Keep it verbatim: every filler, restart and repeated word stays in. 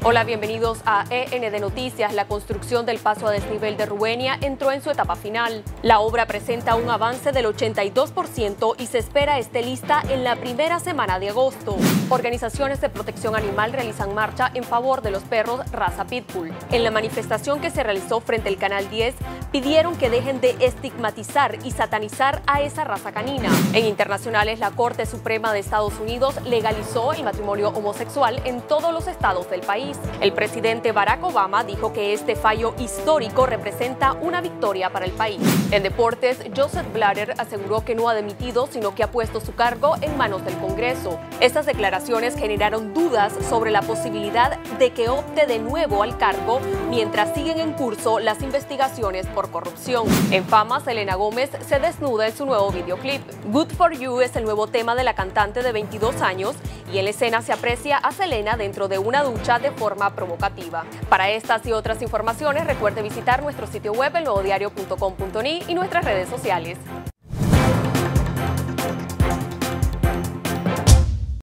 Hola, bienvenidos a E N D Noticias. La construcción del paso a desnivel de Rubenia entró en su etapa final. La obra presenta un avance del ochenta y dos por ciento y se espera esté lista en la primera semana de agosto. Organizaciones de protección animal realizan marcha en favor de los perros raza Pitbull. En la manifestación que se realizó frente al Canal diez, pidieron que dejen de estigmatizar y satanizar a esa raza canina. En internacionales, la Corte Suprema de Estados Unidos legalizó el matrimonio homosexual en todos los estados del país. El presidente Barack Obama dijo que este fallo histórico representa una victoria para el país. En deportes, Joseph Blatter aseguró que no ha dimitido, sino que ha puesto su cargo en manos del Congreso. Estas declaraciones generaron dudas sobre la posibilidad de que opte de nuevo al cargo mientras siguen en curso las investigaciones por corrupción. En fama, Selena Gómez se desnuda en su nuevo videoclip. Good for You es el nuevo tema de la cantante de veintidós años y en la escena se aprecia a Selena dentro de una ducha de forma provocativa. Para estas y otras informaciones, recuerde visitar nuestro sitio web el nuevo diario punto com punto ni y nuestras redes sociales.